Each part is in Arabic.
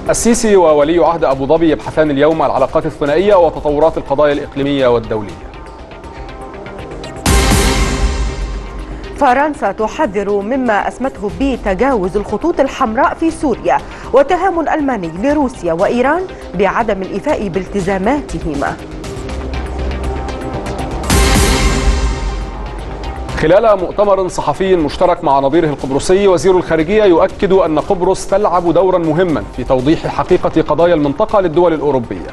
السيسي وولي عهد أبو ظبي يبحثان اليوم العلاقات الثنائية وتطورات القضايا الإقليمية والدولية. فرنسا تحذر مما أسمته بتجاوز الخطوط الحمراء في سوريا، واتهام ألماني لروسيا وإيران بعدم الإيفاء بالتزاماتهما. خلال مؤتمر صحفي مشترك مع نظيره القبرصي، وزير الخارجية يؤكد أن قبرص تلعب دورا مهما في توضيح حقيقة قضايا المنطقة للدول الأوروبية.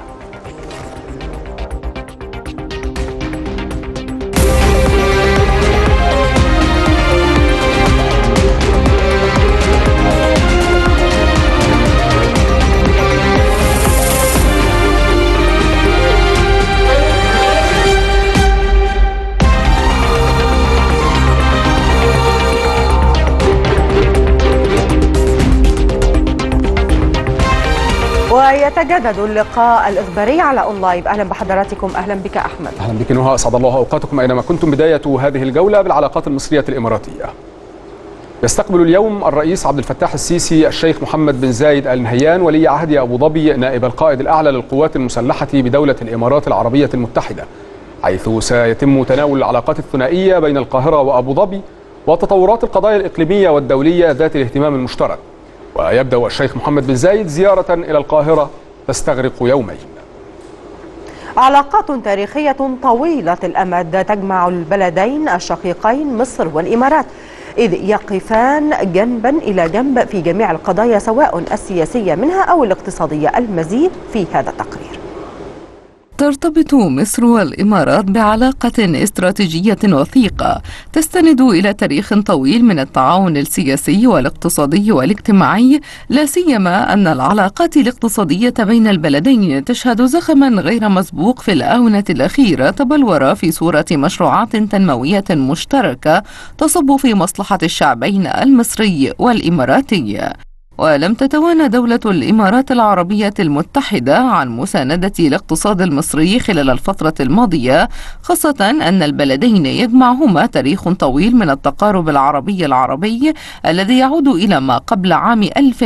ويتجدد اللقاء الإخباري على أونلايف. أهلا بحضراتكم. أهلا بك أحمد. أهلا بك نهى، أسعد الله أوقاتكم أينما كنتم. بداية هذه الجولة بالعلاقات المصرية الإماراتية. يستقبل اليوم الرئيس عبد الفتاح السيسي الشيخ محمد بن زايد آل نهيان ولي عهد أبو ظبي نائب القائد الأعلى للقوات المسلحة بدولة الإمارات العربية المتحدة، حيث سيتم تناول العلاقات الثنائية بين القاهرة وأبو ظبي وتطورات القضايا الإقليمية والدولية ذات الاهتمام المشترك. ويبدأ الشيخ محمد بن زايد زيارة إلى القاهرة تستغرق يومين. علاقات تاريخية طويلة الأمد تجمع البلدين الشقيقين مصر والإمارات، إذ يقفان جنبا إلى جنب في جميع القضايا سواء السياسية منها أو الاقتصادية. المزيد في هذا التقرير. ترتبط مصر والإمارات بعلاقة استراتيجية وثيقة تستند إلى تاريخ طويل من التعاون السياسي والاقتصادي والاجتماعي، لا سيما أن العلاقات الاقتصادية بين البلدين تشهد زخما غير مسبوق في الآونة الأخيرة، تبلور في صورة مشروعات تنموية مشتركة تصب في مصلحة الشعبين المصري والإماراتي. ولم تتوانى دولة الإمارات العربية المتحدة عن مساندة الاقتصاد المصري خلال الفترة الماضية، خاصة أن البلدين يجمعهما تاريخ طويل من التقارب العربي الذي يعود إلى ما قبل عام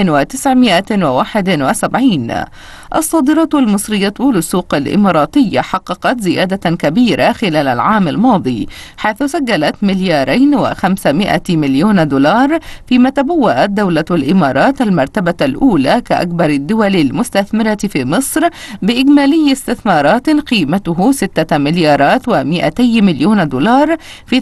1971. الصادرات المصرية للسوق الإماراتية حققت زيادة كبيرة خلال العام الماضي، حيث سجلت $2,500,000,000، فيما تبوأت دولة الإمارات المرتبة الأولى كأكبر الدول المستثمرة في مصر بإجمالي استثمارات قيمته $6,200,000,000 في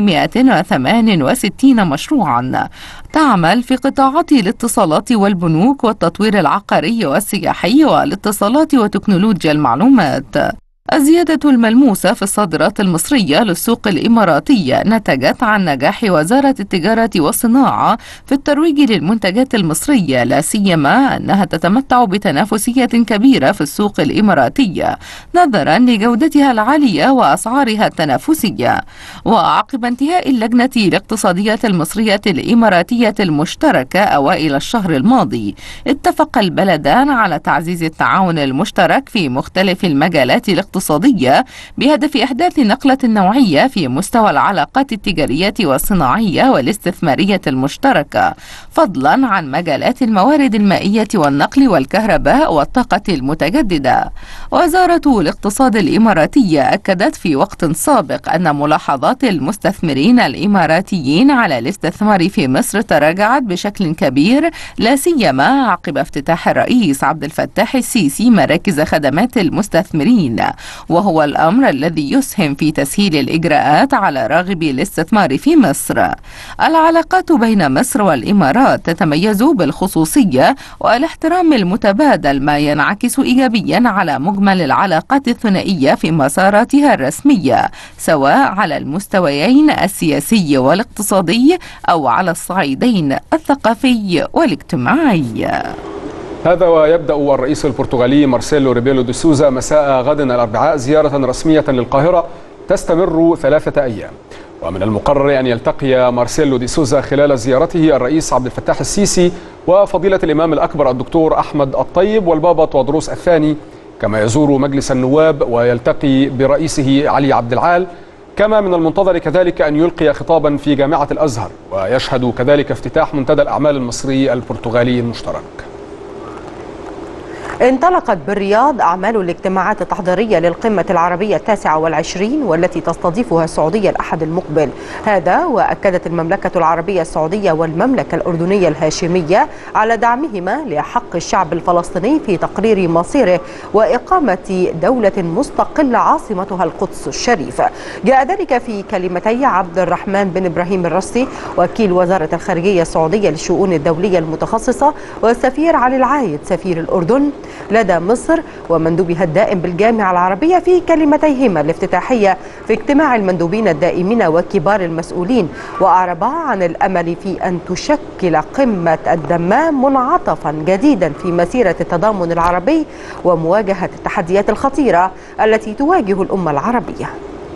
868 مشروعا تعمل في قطاعات الاتصالات والبنوك والتطوير العقاري والسياحي والاتصالات وتكنولوجيا المعلومات. الزيادة الملموسة في الصادرات المصرية للسوق الإماراتية نتجت عن نجاح وزارة التجارة والصناعة في الترويج للمنتجات المصرية، لا سيما أنها تتمتع بتنافسية كبيرة في السوق الإماراتية نظرا لجودتها العالية وأسعارها التنافسية. وعقب انتهاء اللجنة الاقتصادية المصرية الإماراتية المشتركة أوائل الشهر الماضي، اتفق البلدان على تعزيز التعاون المشترك في مختلف المجالات الاقتصادية بهدف إحداث نقلة نوعية في مستوى العلاقات التجارية والصناعية والاستثمارية المشتركة، فضلا عن مجالات الموارد المائية والنقل والكهرباء والطاقة المتجددة. وزارة الاقتصاد الإماراتية أكدت في وقت سابق أن ملاحظات المستثمرين الإماراتيين على الاستثمار في مصر تراجعت بشكل كبير، لا سيما عقب افتتاح الرئيس عبد الفتاح السيسي مراكز خدمات المستثمرين، وهو الأمر الذي يسهم في تسهيل الإجراءات على راغبي الاستثمار في مصر. العلاقات بين مصر والإمارات تتميز بالخصوصية والاحترام المتبادل، ما ينعكس إيجابيا على مجمل العلاقات الثنائية في مساراتها الرسمية، سواء على المستويين السياسي والاقتصادي أو على الصعيدين الثقافي والاجتماعي. هذا ويبدأ الرئيس البرتغالي مارسيلو ريبيلو دي سوزا مساء غد الأربعاء زيارة رسمية للقاهرة تستمر 3 أيام. ومن المقرر أن يلتقي مارسيلو دي سوزا خلال زيارته الرئيس عبد الفتاح السيسي وفضيلة الإمام الأكبر الدكتور أحمد الطيب والبابا تودروس الثاني، كما يزور مجلس النواب ويلتقي برئيسه علي عبد العال. كما من المنتظر كذلك أن يلقي خطابا في جامعة الأزهر، ويشهد كذلك افتتاح منتدى الأعمال المصري البرتغالي المشترك. انطلقت بالرياض أعمال الاجتماعات التحضيرية للقمة العربية 29 والتي تستضيفها السعودية الأحد المقبل. هذا وأكدت المملكة العربية السعودية والمملكة الأردنية الهاشمية على دعمهما لحق الشعب الفلسطيني في تقرير مصيره وإقامة دولة مستقلة عاصمتها القدس الشريف. جاء ذلك في كلمتي عبد الرحمن بن إبراهيم الرسي وكيل وزارة الخارجية السعودية للشؤون الدولية المتخصصة والسفير علي العايد سفير الأردن لدى مصر ومندوبها الدائم بالجامعة العربية في كلمتيهما الافتتاحية في اجتماع المندوبين الدائمين وكبار المسؤولين، وأعربا عن الأمل في أن تشكل قمة الدمام منعطفا جديدا في مسيرة التضامن العربي ومواجهة التحديات الخطيرة التي تواجه الأمة العربية.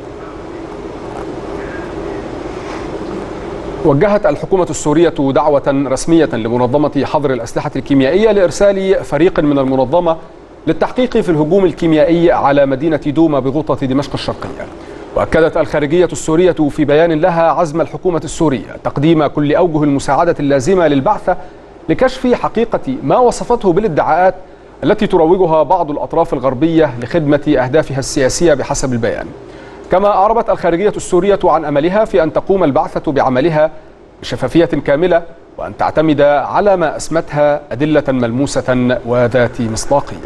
وجهت الحكومة السورية دعوة رسمية لمنظمة حظر الأسلحة الكيميائية لإرسال فريق من المنظمة للتحقيق في الهجوم الكيميائي على مدينة دوما بغوطة دمشق الشرقية. وأكدت الخارجية السورية في بيان لها عزم الحكومة السورية تقديم كل أوجه المساعدة اللازمة للبعثة لكشف حقيقة ما وصفته بالادعاءات التي تروجها بعض الأطراف الغربية لخدمة أهدافها السياسية بحسب البيان. كما أعربت الخارجية السورية عن أملها في أن تقوم البعثة بعملها بشفافية كاملة وأن تعتمد على ما أسمتها أدلة ملموسة وذات مصداقية.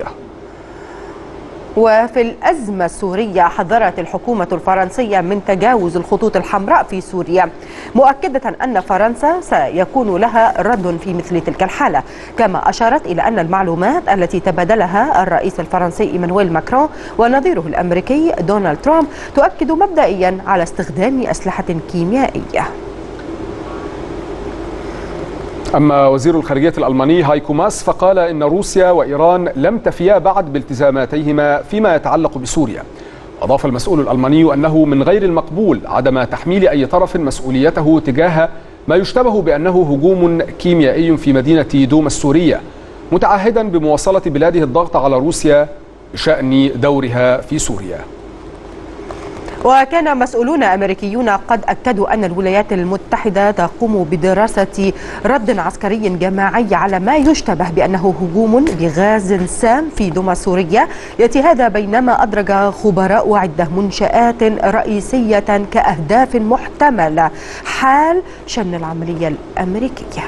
وفي الأزمة السورية حذرت الحكومة الفرنسية من تجاوز الخطوط الحمراء في سوريا، مؤكدة أن فرنسا سيكون لها رد في مثل تلك الحالة. كما أشارت إلى أن المعلومات التي تبادلها الرئيس الفرنسي إيمانويل ماكرون ونظيره الأمريكي دونالد ترامب تؤكد مبدئيا على استخدام أسلحة كيميائية. أما وزير الخارجية الألماني هايكو ماس فقال إن روسيا وإيران لم تفيا بعد بالتزاماتيهما فيما يتعلق بسوريا. أضاف المسؤول الألماني أنه من غير المقبول عدم تحميل أي طرف مسؤوليته تجاه ما يشتبه بأنه هجوم كيميائي في مدينة دوما السورية، متعهدا بمواصلة بلاده الضغط على روسيا بشأن دورها في سوريا. وكان مسؤولون أمريكيون قد أكدوا أن الولايات المتحدة تقوم بدراسة رد عسكري جماعي على ما يشتبه بأنه هجوم بغاز سام في دوما سوريا، يأتي هذا بينما أدرج خبراء عدة منشآت رئيسية كأهداف محتملة حال شن العملية الأمريكية.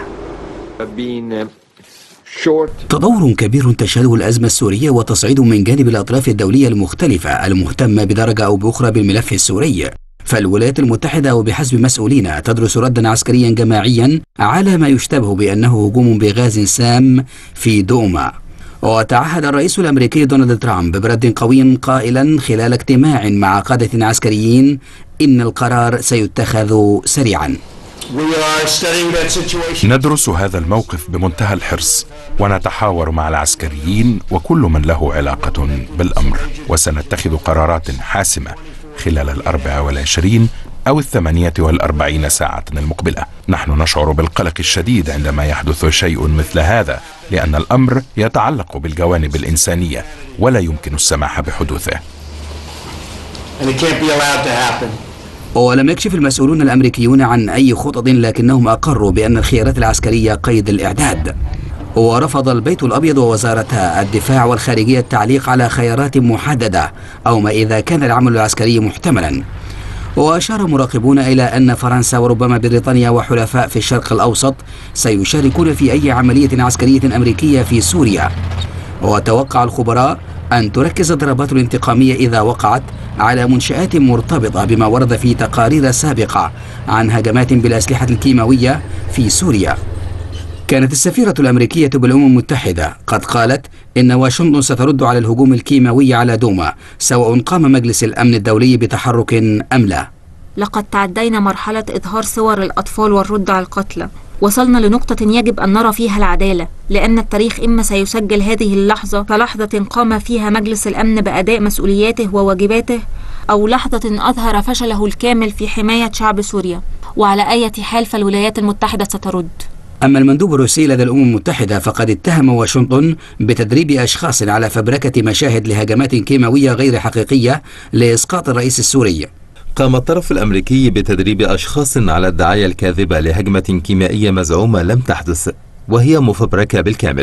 تطور كبير تشهده الأزمة السورية وتصعيد من جانب الأطراف الدولية المختلفة المهتمة بدرجة أو بأخرى بالملف السوري. فالولايات المتحدة وبحسب مسؤولين تدرس ردا عسكريا جماعيا على ما يشتبه بأنه هجوم بغاز سام في دوما. وتعهد الرئيس الأمريكي دونالد ترامب برد قوي قائلا خلال اجتماع مع قادة عسكريين إن القرار سيتخذ سريعا. ندرس هذا الموقف بمنتهى الحرص ونتحاور مع العسكريين وكل من له علاقة بالأمر، وسنتخذ قرارات حاسمة خلال 24 أو 48 ساعة المقبلة. نحن نشعر بالقلق الشديد عندما يحدث شيء مثل هذا، لأن الأمر يتعلق بالجوانب الإنسانية ولا يمكن السماح بحدوثه. ولم يكشف المسؤولون الأمريكيون عن أي خطط، لكنهم أقروا بأن الخيارات العسكرية قيد الإعداد. ورفض البيت الأبيض ووزارة الدفاع والخارجية التعليق على خيارات محددة أو ما إذا كان العمل العسكري محتملا. وأشار مراقبون إلى أن فرنسا وربما بريطانيا وحلفاء في الشرق الأوسط سيشاركون في أي عملية عسكرية أمريكية في سوريا. وتوقع الخبراء أن تركز الضربات الانتقامية إذا وقعت على منشآت مرتبطة بما ورد في تقارير سابقة عن هجمات بالأسلحة الكيماوية في سوريا. كانت السفيرة الأمريكية بالأمم المتحدة قد قالت إن واشنطن سترد على الهجوم الكيماوي على دوما سواء قام مجلس الأمن الدولي بتحرك أم لا. لقد تعدينا مرحلة إظهار صور الأطفال والرد على القتلى. وصلنا لنقطة يجب أن نرى فيها العدالة، لأن التاريخ إما سيسجل هذه اللحظة كلحظة قام فيها مجلس الأمن بأداء مسؤولياته وواجباته، أو لحظة أظهر فشله الكامل في حماية شعب سوريا. وعلى أي حال فالولايات المتحدة سترد. أما المندوب الروسي لدى الأمم المتحدة فقد اتهم واشنطن بتدريب أشخاص على فبركة مشاهد لهجمات كيماوية غير حقيقية لإسقاط الرئيس السوري. قام الطرف الأمريكي بتدريب أشخاص على الدعاية الكاذبة لهجمة كيميائية مزعومة لم تحدث وهي مفبركة بالكامل.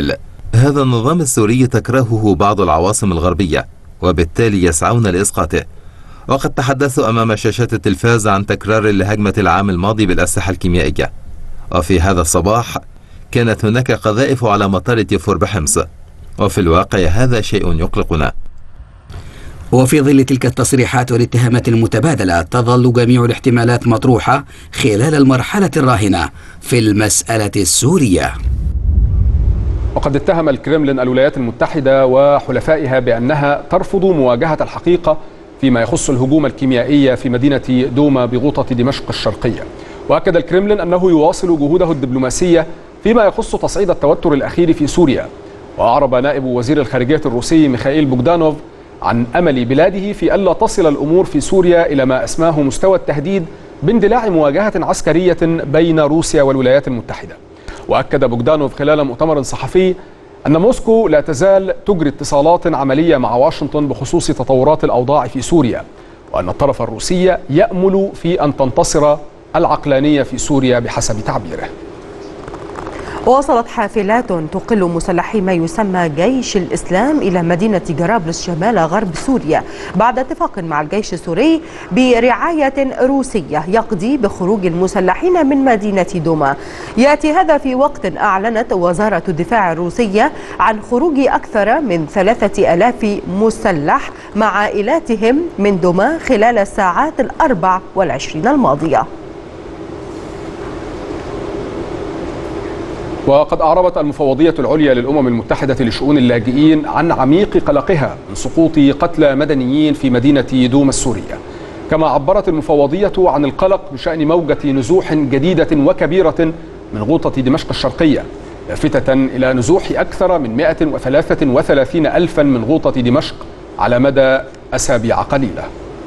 هذا النظام السوري تكرهه بعض العواصم الغربية، وبالتالي يسعون لإسقاطه. وقد تحدثوا أمام شاشات التلفاز عن تكرار لهجمة العام الماضي بالأسلحة الكيميائية. وفي هذا الصباح كانت هناك قذائف على مطار تيفور بحمص، وفي الواقع هذا شيء يقلقنا. وفي ظل تلك التصريحات والاتهامات المتبادلة تظل جميع الاحتمالات مطروحة خلال المرحلة الراهنة في المسألة السورية. وقد اتهم الكرملين الولايات المتحدة وحلفائها بأنها ترفض مواجهة الحقيقة فيما يخص الهجوم الكيميائي في مدينة دوما بغوطة دمشق الشرقية. وأكد الكرملين أنه يواصل جهوده الدبلوماسية فيما يخص تصعيد التوتر الأخير في سوريا. وأعرب نائب وزير الخارجية الروسي ميخائيل بوغدانوف عن أمل بلاده في ألا تصل الأمور في سوريا إلى ما أسماه مستوى التهديد باندلاع مواجهة عسكرية بين روسيا والولايات المتحدة. وأكد بوغدانوف خلال مؤتمر صحفي أن موسكو لا تزال تجري اتصالات عملية مع واشنطن بخصوص تطورات الأوضاع في سوريا، وأن الطرف الروسي يأمل في أن تنتصر العقلانية في سوريا بحسب تعبيره. وصلت حافلات تقل مسلحي ما يسمى جيش الإسلام إلى مدينة جرابلس شمال غرب سوريا بعد اتفاق مع الجيش السوري برعاية روسية يقضي بخروج المسلحين من مدينة دوما. يأتي هذا في وقت أعلنت وزارة الدفاع الروسية عن خروج أكثر من 3000 مسلح مع عائلاتهم من دوما خلال الساعات 24 الماضية. وقد أعربت المفوضية العليا للأمم المتحدة لشؤون اللاجئين عن عميق قلقها من سقوط قتلى مدنيين في مدينة دوما السورية. كما عبرت المفوضية عن القلق بشأن موجة نزوح جديدة وكبيرة من غوطة دمشق الشرقية، لافتة إلى نزوح أكثر من 133 ألفا من غوطة دمشق على مدى أسابيع قليلة.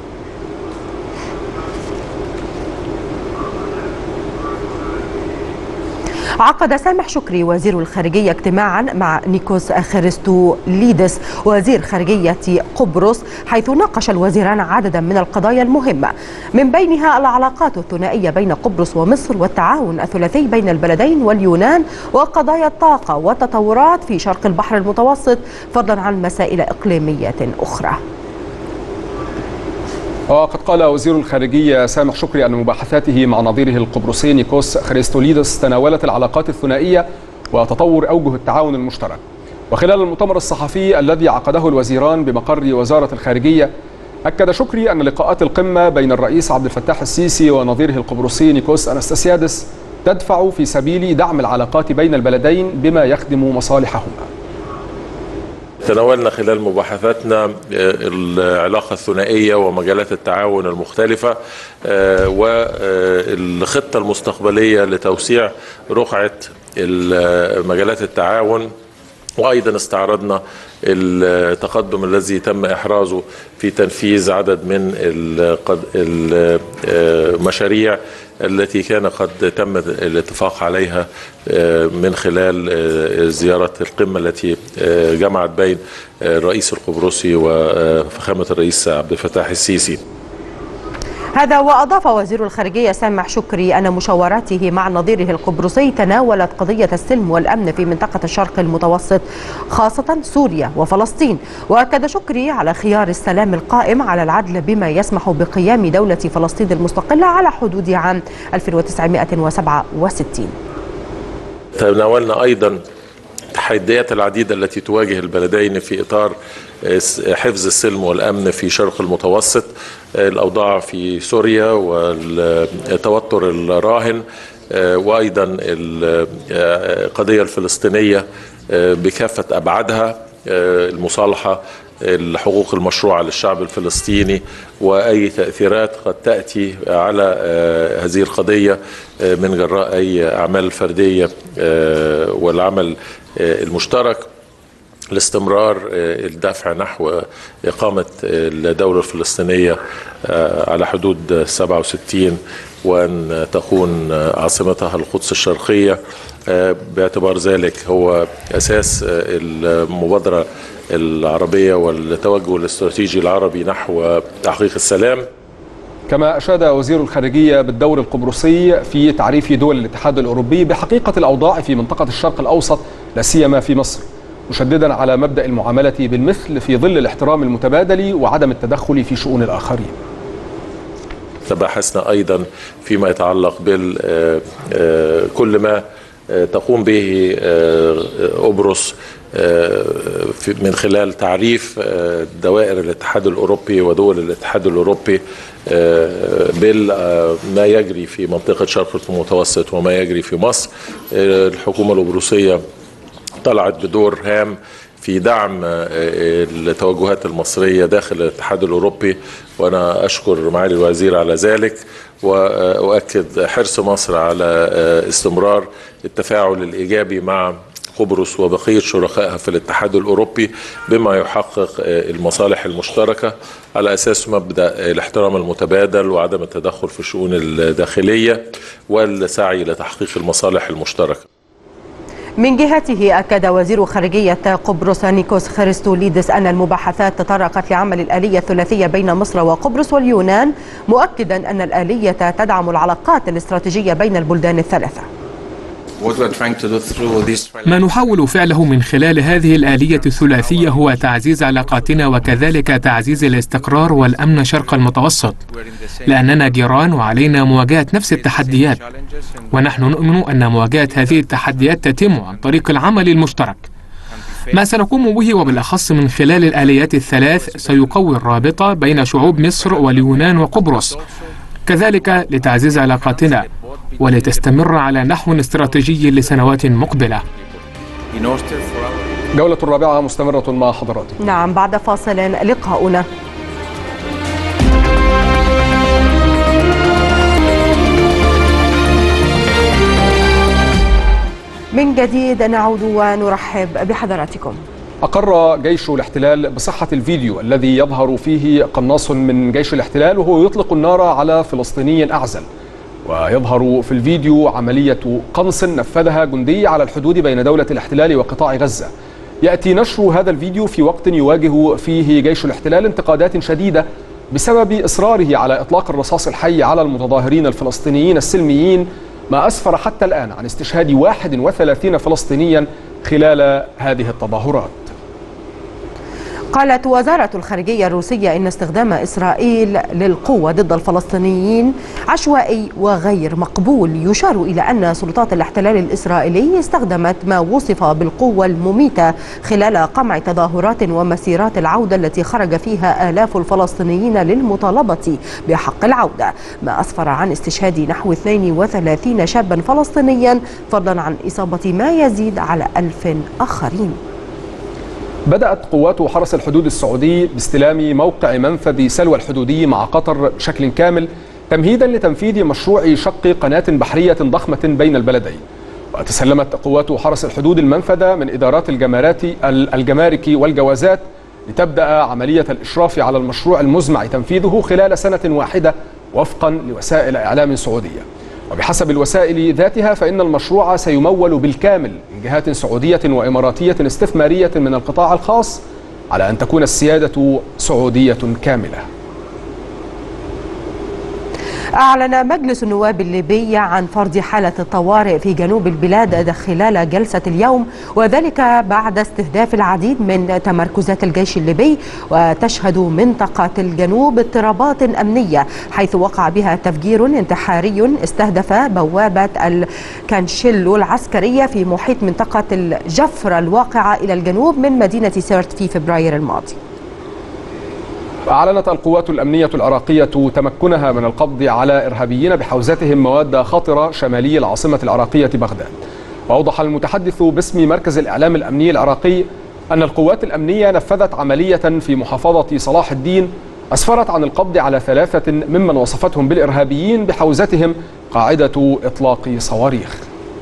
عقد سامح شكري وزير الخارجية اجتماعا مع نيكوس خريستوليدس وزير خارجية قبرص، حيث ناقش الوزيران عددا من القضايا المهمة، من بينها العلاقات الثنائية بين قبرص ومصر والتعاون الثلاثي بين البلدين واليونان وقضايا الطاقة والتطورات في شرق البحر المتوسط، فضلا عن مسائل إقليمية أخرى. وقد قال وزير الخارجية سامح شكري أن مباحثاته مع نظيره القبرصي نيكوس خريستوليدس تناولت العلاقات الثنائية وتطور أوجه التعاون المشترك. وخلال المؤتمر الصحفي الذي عقده الوزيران بمقر وزارة الخارجية، أكد شكري أن لقاءات القمة بين الرئيس عبد الفتاح السيسي ونظيره القبرصي نيكوس أنستاسيادس تدفع في سبيل دعم العلاقات بين البلدين بما يخدم مصالحهما. تناولنا خلال مباحثاتنا العلاقة الثنائية ومجالات التعاون المختلفة والخطة المستقبلية لتوسيع رقعة مجالات التعاون، وأيضا استعرضنا التقدم الذي تم إحرازه في تنفيذ عدد من المشاريع التي كان قد تم الاتفاق عليها من خلال زيارة القمة التي جمعت بين الرئيس القبرصي وفخامة الرئيس عبد الفتاح السيسي. هذا وأضاف وزير الخارجية سامح شكري أن مشاوراته مع نظيره القبرصي تناولت قضية السلم والأمن في منطقة الشرق المتوسط، خاصة سوريا وفلسطين. وأكد شكري على خيار السلام القائم على العدل بما يسمح بقيام دولة فلسطين المستقلة على حدود عام 1967. تناولنا أيضا التحديات العديدة التي تواجه البلدين في إطار حفظ السلم والأمن في شرق المتوسط، الأوضاع في سوريا والتوتر الراهن، وأيضا القضية الفلسطينية بكافة أبعادها، المصالحة، الحقوق المشروعة للشعب الفلسطيني، وأي تأثيرات قد تأتي على هذه القضية من جراء أي أعمال فردية والعمل المشترك، لاستمرار الدفع نحو إقامة الدولة الفلسطينية على حدود 67 وأن تكون عاصمتها القدس الشرقية، باعتبار ذلك هو أساس المبادرة العربية والتوجه الاستراتيجي العربي نحو تحقيق السلام. كما أشاد وزير الخارجية بالدور القبرصي في تعريف دول الاتحاد الأوروبي بحقيقة الأوضاع في منطقة الشرق الأوسط لا سيما في مصر، مشددا على مبدأ المعاملة بالمثل في ظل الاحترام المتبادل وعدم التدخل في شؤون الآخرين. تباحثنا أيضا فيما يتعلق بكل ما تقوم به قبرص من خلال تعريف دوائر الاتحاد الأوروبي ودول الاتحاد الأوروبي بما يجري في منطقة شرق المتوسط وما يجري في مصر. الحكومة القبرصية طلعت بدور هام في دعم التوجهات المصرية داخل الاتحاد الأوروبي، وأنا أشكر معالي الوزير على ذلك، وأؤكد حرص مصر على استمرار التفاعل الإيجابي مع قبرص وبقية شركائها في الاتحاد الأوروبي بما يحقق المصالح المشتركة على أساس مبدأ الاحترام المتبادل وعدم التدخل في الشؤون الداخلية والسعي لتحقيق المصالح المشتركة. من جهته أكد وزير خارجية قبرص نيكوس خريستوليدس أن المباحثات تطرقت لعمل الآلية الثلاثية بين مصر وقبرص واليونان، مؤكدا أن الآلية تدعم العلاقات الاستراتيجية بين البلدان الثلاثة. ما نحاول فعله من خلال هذه الآلية الثلاثية هو تعزيز علاقاتنا وكذلك تعزيز الاستقرار والأمن شرق المتوسط، لأننا جيران وعلينا مواجهة نفس التحديات، ونحن نؤمن أن مواجهة هذه التحديات تتم عن طريق العمل المشترك. ما سنقوم به وبالأخص من خلال الآليات الثلاث سيقوي الرابطة بين شعوب مصر واليونان وقبرص، كذلك لتعزيز علاقاتنا ولتستمر على نحو استراتيجي لسنوات مقبلة. جولة الرابعة مستمرة مع حضراتكم. نعم، بعد فاصل لقاؤنا. من جديد نعود ونرحب بحضراتكم. أقر جيش الاحتلال بصحة الفيديو الذي يظهر فيه قناص من جيش الاحتلال وهو يطلق النار على فلسطيني أعزل، ويظهر في الفيديو عملية قنص نفذها جندي على الحدود بين دولة الاحتلال وقطاع غزة. يأتي نشر هذا الفيديو في وقت يواجه فيه جيش الاحتلال انتقادات شديدة بسبب إصراره على إطلاق الرصاص الحي على المتظاهرين الفلسطينيين السلميين، ما أسفر حتى الآن عن استشهاد 31 فلسطينيا خلال هذه التظاهرات. قالت وزارة الخارجية الروسية إن استخدام إسرائيل للقوة ضد الفلسطينيين عشوائي وغير مقبول، يشار إلى أن سلطات الاحتلال الإسرائيلي استخدمت ما وصف بالقوة المميتة خلال قمع تظاهرات ومسيرات العودة التي خرج فيها آلاف الفلسطينيين للمطالبة بحق العودة، ما أسفر عن استشهاد نحو 32 شابا فلسطينيا، فضلا عن إصابة ما يزيد على 1000 آخرين. بدأت قوات حرس الحدود السعودي باستلام موقع منفذ سلوى الحدودي مع قطر بشكل كامل تمهيدا لتنفيذ مشروع شق قناة بحرية ضخمة بين البلدين. وتسلمت قوات حرس الحدود المنفذ من إدارات الجمارك والجوازات لتبدأ عملية الإشراف على المشروع المزمع تنفيذه خلال سنة واحدة وفقا لوسائل إعلام سعودية. وبحسب الوسائل ذاتها فإن المشروع سيمول بالكامل من جهات سعودية وإماراتية استثمارية من القطاع الخاص، على أن تكون السيادة سعودية كاملة. أعلن مجلس النواب الليبي عن فرض حالة الطوارئ في جنوب البلاد خلال جلسة اليوم، وذلك بعد استهداف العديد من تمركزات الجيش الليبي. وتشهد منطقة الجنوب اضطرابات أمنية حيث وقع بها تفجير انتحاري استهدف بوابة الكانشيلو العسكرية في محيط منطقة الجفرة الواقعة إلى الجنوب من مدينة سيرت في فبراير الماضي. أعلنت القوات الأمنية العراقية تمكنها من القبض على إرهابيين بحوزتهم مواد خطرة شمالي العاصمة العراقية بغداد. وأوضح المتحدث باسم مركز الإعلام الأمني العراقي أن القوات الأمنية نفذت عملية في محافظة صلاح الدين أسفرت عن القبض على 3 ممن وصفتهم بالإرهابيين بحوزتهم قاعدة إطلاق صواريخ.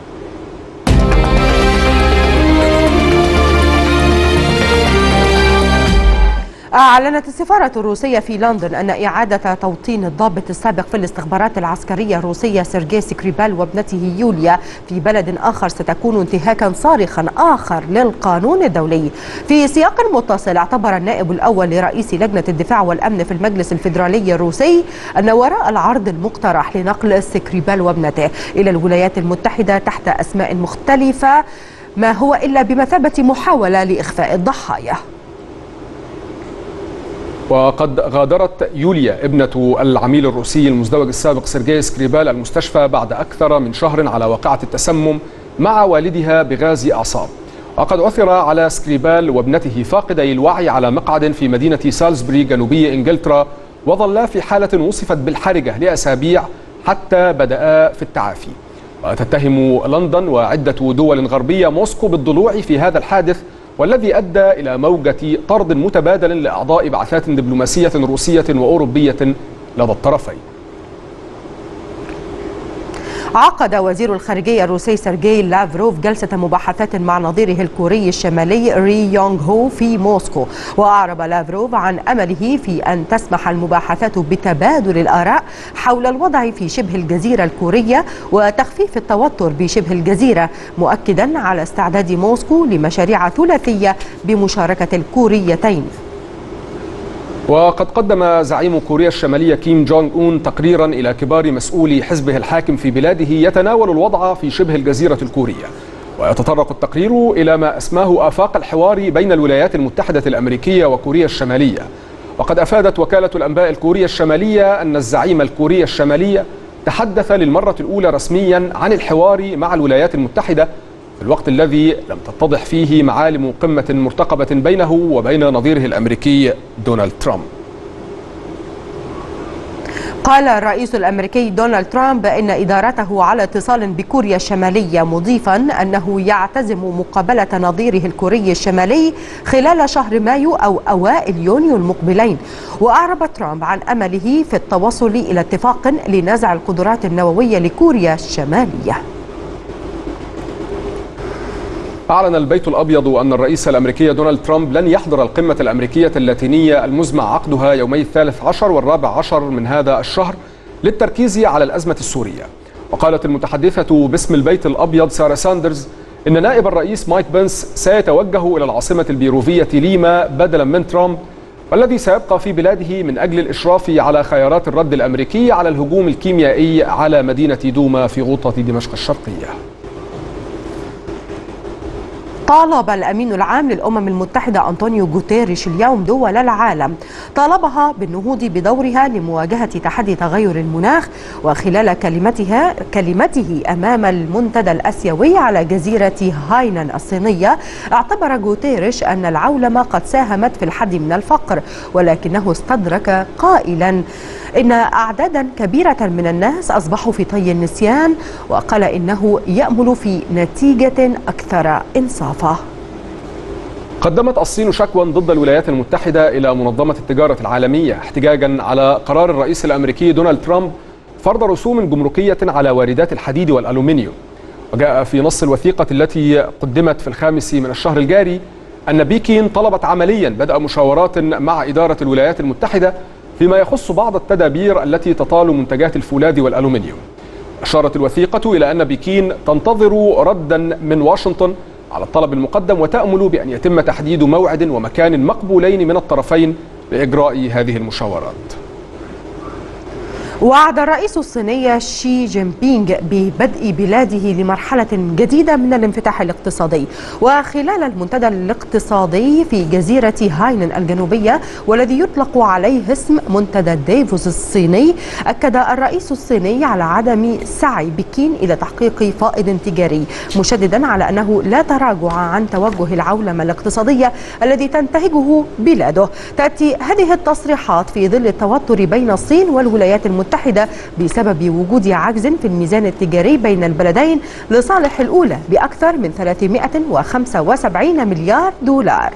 أعلنت السفارة الروسية في لندن أن إعادة توطين الضابط السابق في الاستخبارات العسكرية الروسية سيرجي سكريبال وابنته يوليا في بلد آخر ستكون انتهاكا صارخا آخر للقانون الدولي. في سياق متصل، اعتبر النائب الأول لرئيس لجنة الدفاع والأمن في المجلس الفيدرالي الروسي أن وراء العرض المقترح لنقل سكريبال وابنته إلى الولايات المتحدة تحت أسماء مختلفة ما هو إلا بمثابة محاولة لإخفاء الضحايا. وقد غادرت يوليا ابنة العميل الروسي المزدوج السابق سيرجي سكريبال المستشفى بعد أكثر من شهر على واقعة التسمم مع والدها بغاز أعصاب. وقد عثر على سكريبال وابنته فاقدي الوعي على مقعد في مدينة سالزبوري جنوبي إنجلترا، وظلا في حالة وصفت بالحرجة لأسابيع حتى بدأ في التعافي. وتتهم لندن وعدة دول غربية موسكو بالضلوع في هذا الحادث، والذي أدى إلى موجة طرد متبادل لأعضاء بعثات دبلوماسية روسية وأوروبية لدى الطرفين. عقد وزير الخارجية الروسي سيرجي لافروف جلسة مباحثات مع نظيره الكوري الشمالي ري يونغ هو في موسكو. وأعرب لافروف عن أمله في أن تسمح المباحثات بتبادل الآراء حول الوضع في شبه الجزيرة الكورية وتخفيف التوتر بشبه الجزيرة، مؤكدا على استعداد موسكو لمشاريع ثلاثية بمشاركة الكوريتين. وقد قدم زعيم كوريا الشمالية كيم جونغ أون تقريرا إلى كبار مسؤولي حزبه الحاكم في بلاده يتناول الوضع في شبه الجزيرة الكورية. ويتطرق التقرير إلى ما أسماه آفاق الحوار بين الولايات المتحدة الأمريكية وكوريا الشمالية. وقد أفادت وكالة الأنباء الكورية الشمالية أن الزعيم الكوري الشمالية تحدث للمرة الأولى رسميا عن الحوار مع الولايات المتحدة في الوقت الذي لم تتضح فيه معالم قمة مرتقبة بينه وبين نظيره الأمريكي دونالد ترامب. قال الرئيس الأمريكي دونالد ترامب إن إدارته على اتصال بكوريا الشمالية، مضيفا أنه يعتزم مقابلة نظيره الكوري الشمالي خلال شهر مايو أو أوائل يونيو المقبلين. وأعرب ترامب عن أمله في التوصل إلى اتفاق لنزع القدرات النووية لكوريا الشمالية. أعلن البيت الأبيض أن الرئيس الأمريكي دونالد ترامب لن يحضر القمة الأمريكية اللاتينية المزمع عقدها يومي 13 و14 من هذا الشهر للتركيز على الأزمة السورية. وقالت المتحدثة باسم البيت الأبيض سارة ساندرز إن نائب الرئيس مايك بنس سيتوجه إلى العاصمة البيروفية ليما بدلا من ترامب، والذي سيبقى في بلاده من أجل الإشراف على خيارات الرد الأمريكي على الهجوم الكيميائي على مدينة دوما في غوطة دمشق الشرقية. طالب الأمين العام للأمم المتحدة أنطونيو غوتيريش اليوم دول العالم، طالبها بالنهوض بدورها لمواجهة تحدي تغير المناخ. وخلال كلمته أمام المنتدى الآسيوي على جزيرة هاينان الصينية، اعتبر غوتيريش أن العولمة قد ساهمت في الحد من الفقر، ولكنه استدرك قائلا إن أعدادا كبيرة من الناس أصبحوا في طي النسيان، وقال إنه يأمل في نتيجة أكثر إنصافا. قدمت الصين شكوى ضد الولايات المتحدة إلى منظمة التجارة العالمية احتجاجا على قرار الرئيس الأمريكي دونالد ترامب فرض رسوم جمركية على واردات الحديد والألومنيوم. وجاء في نص الوثيقة التي قدمت في الخامس من الشهر الجاري أن بكين طلبت عمليا بدء مشاورات مع إدارة الولايات المتحدة فيما يخص بعض التدابير التي تطال منتجات الفولاذ والألومنيوم. أشارت الوثيقة إلى أن بكين تنتظر ردا من واشنطن على الطلب المقدم، وتأمل بأن يتم تحديد موعد ومكان مقبولين من الطرفين لإجراء هذه المشاورات. وعد الرئيس الصيني شي جين بينغ ببدء بلاده لمرحلة جديدة من الانفتاح الاقتصادي. وخلال المنتدى الاقتصادي في جزيرة هاينان الجنوبية والذي يطلق عليه اسم منتدى ديفوس الصيني، أكد الرئيس الصيني على عدم سعي بكين إلى تحقيق فائض تجاري، مشددا على أنه لا تراجع عن توجه العولمة الاقتصادية الذي تنتهجه بلاده. تأتي هذه التصريحات في ظل التوتر بين الصين والولايات المتحدة بسبب وجود عجز في الميزان التجاري بين البلدين لصالح الأولى بأكثر من 375 مليار دولار.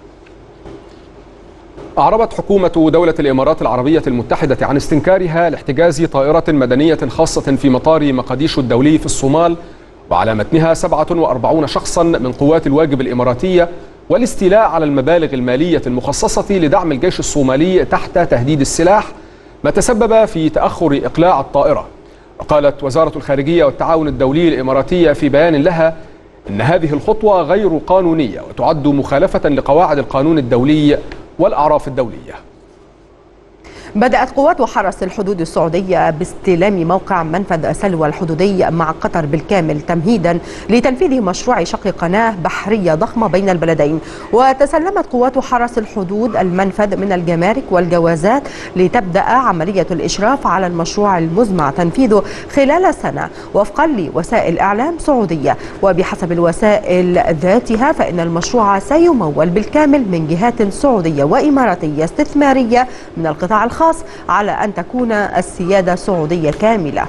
أعربت حكومة دولة الإمارات العربية المتحدة عن استنكارها لاحتجاز طائرة مدنية خاصة في مطار مقديشو الدولي في الصومال، وعلى متنها 47 شخصا من قوات الواجب الإماراتية، والاستيلاء على المبالغ المالية المخصصة لدعم الجيش الصومالي تحت تهديد السلاح، ما تسبب في تأخر إقلاع الطائرة. وقالت وزارة الخارجية والتعاون الدولي الإماراتية في بيان لها إن هذه الخطوة غير قانونية وتعد مخالفة لقواعد القانون الدولي والأعراف الدولية. بدأت قوات حرس الحدود السعودية باستلام موقع منفذ سلوى الحدودي مع قطر بالكامل تمهيدا لتنفيذ مشروع شق قناة بحرية ضخمة بين البلدين. وتسلمت قوات حرس الحدود المنفذ من الجمارك والجوازات لتبدأ عملية الإشراف على المشروع المزمع تنفيذه خلال سنة وفقا لوسائل إعلام سعودية. وبحسب الوسائل ذاتها فإن المشروع سيمول بالكامل من جهات سعودية وإماراتية استثمارية من القطاع الخاص على أن تكون السيادة سعودية كاملة.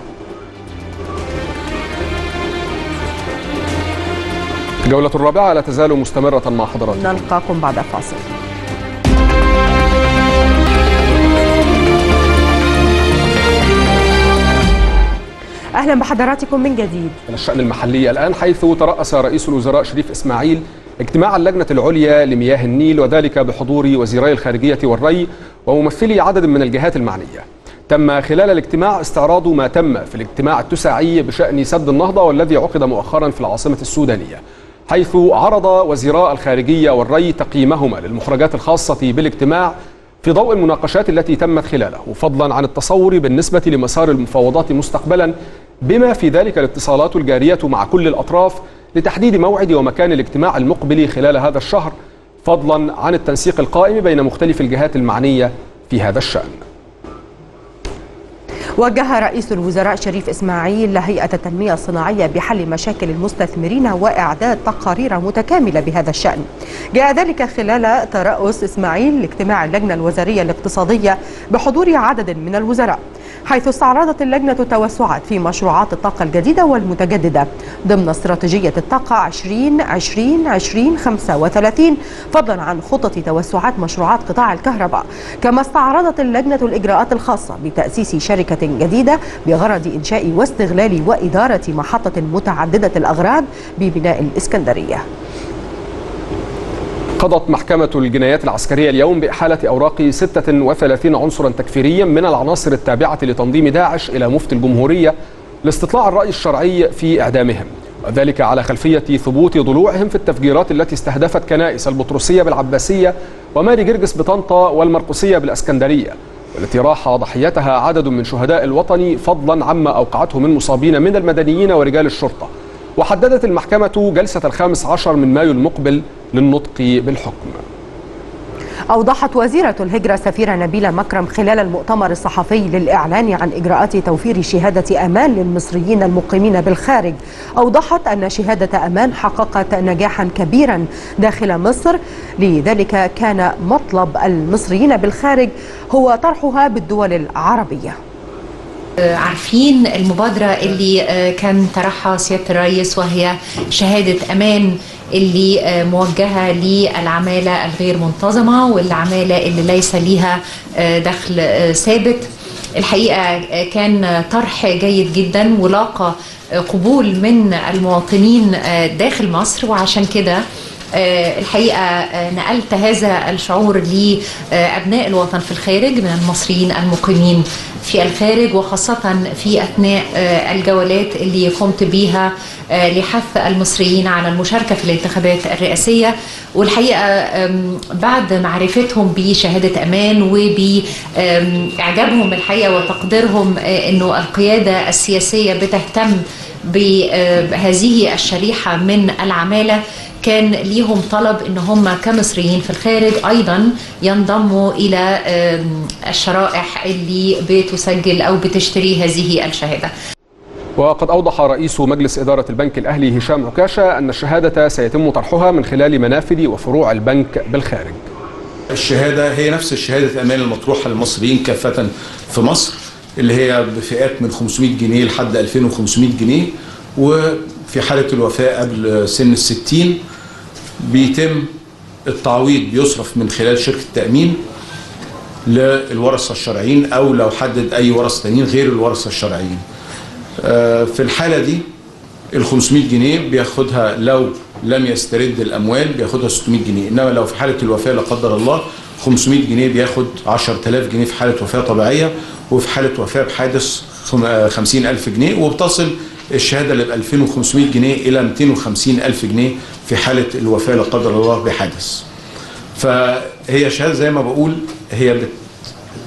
الجولة الرابعة لا تزال مستمرة مع حضراتكم. نلقاكم بعد فاصل. أهلا بحضراتكم من جديد. من الشأن المحلي الآن، حيث ترأس رئيس الوزراء شريف إسماعيل اجتماع اللجنة العليا لمياه النيل، وذلك بحضور وزيري الخارجية والري وممثلي عدد من الجهات المعنية. تم خلال الاجتماع استعراض ما تم في الاجتماع التساعي بشأن سد النهضة والذي عقد مؤخرا في العاصمة السودانية، حيث عرض وزيراء الخارجية والري تقييمهما للمخرجات الخاصة بالاجتماع في ضوء المناقشات التي تمت خلاله، فضلا عن التصور بالنسبة لمسار المفاوضات مستقبلا، بما في ذلك الاتصالات الجارية مع كل الأطراف لتحديد موعد ومكان الاجتماع المقبل خلال هذا الشهر، فضلا عن التنسيق القائم بين مختلف الجهات المعنية في هذا الشأن. وجه رئيس الوزراء شريف إسماعيل هيئة التنمية الصناعية بحل مشاكل المستثمرين وإعداد تقارير متكاملة بهذا الشأن. جاء ذلك خلال ترأس إسماعيل لاجتماع اللجنة الوزارية الاقتصادية بحضور عدد من الوزراء، حيث استعرضت اللجنة توسعات في مشروعات الطاقة الجديدة والمتجددة ضمن استراتيجية الطاقة 2020-2035، فضلا عن خطط توسعات مشروعات قطاع الكهرباء. كما استعرضت اللجنة الإجراءات الخاصة بتأسيس شركة جديدة بغرض إنشاء واستغلال وإدارة محطة متعددة الأغراض ببناء الإسكندرية. قضت محكمة الجنايات العسكرية اليوم بإحالة أوراق 36 عنصرا تكفيريا من العناصر التابعة لتنظيم داعش إلى مفتي الجمهورية لاستطلاع الرأي الشرعي في إعدامهم، وذلك على خلفية ثبوت ضلوعهم في التفجيرات التي استهدفت كنائس البطرسية بالعباسية وماري جرجس بطنطا والمرقسية بالأسكندرية، والتي راح ضحيتها عدد من شهداء الوطن، فضلا عما أوقعته من مصابين من المدنيين ورجال الشرطة. وحددت المحكمة جلسة 15 من مايو المقبل للنطق بالحكم. أوضحت وزيرة الهجرة السفيرة نبيلة مكرم خلال المؤتمر الصحفي للإعلان عن إجراءات توفير شهادة أمان للمصريين المقيمين بالخارج، أوضحت أن شهادة أمان حققت نجاحا كبيرا داخل مصر، لذلك كان مطلب المصريين بالخارج هو طرحها بالدول العربية. عارفين المبادرة اللي كان طرحها سيادة الرئيس، وهي شهادة أمان اللي موجهة للعمالة الغير منتظمة والعمالة اللي ليس ليها دخل ثابت. الحقيقة كان طرح جيد جدا ولاقى قبول من المواطنين داخل مصر، وعشان كده الحقيقة نقلت هذا الشعور لأبناء الوطن في الخارج من المصريين المقيمين في الخارج، وخاصة في أثناء الجولات اللي قمت بيها لحث المصريين على المشاركة في الانتخابات الرئاسية. والحقيقة بعد معرفتهم بشهادة أمان وبإعجابهم الحقيقة وتقديرهم أنه القيادة السياسية بتهتم بهذه الشريحة من العمالة، كان ليهم طلب ان هم كمصريين في الخارج ايضا ينضموا الى الشرائح اللي بتسجل او بتشتري هذه الشهاده. وقد اوضح رئيس مجلس اداره البنك الاهلي هشام عكاشه ان الشهاده سيتم طرحها من خلال منافذ وفروع البنك بالخارج. الشهاده هي نفس الشهاده امان المطروحه للمصريين كافه في مصر، اللي هي بفئات من 500 جنيه لحد 2500 جنيه، وفي حاله الوفاه قبل سن ال60 بيتم التعويض بيصرف من خلال شركة تأمين للورثة الشرعيين، أو لو حدد أي ورثة تانيين غير الورثة الشرعيين. في الحالة دي ال 500 جنيه بياخدها لو لم يسترد الأموال بياخدها 600 جنيه، إنما لو في حالة الوفاة لا قدر الله 500 جنيه بياخد 10000 جنيه في حالة وفاة طبيعية، وفي حالة وفاة بحادث 50000 جنيه، وبتصل الشهادة اللي ب 2500 جنيه إلى 250000 جنيه في حالة الوفاة لا قدر الله بحادث. فهي شهادة زي ما بقول هي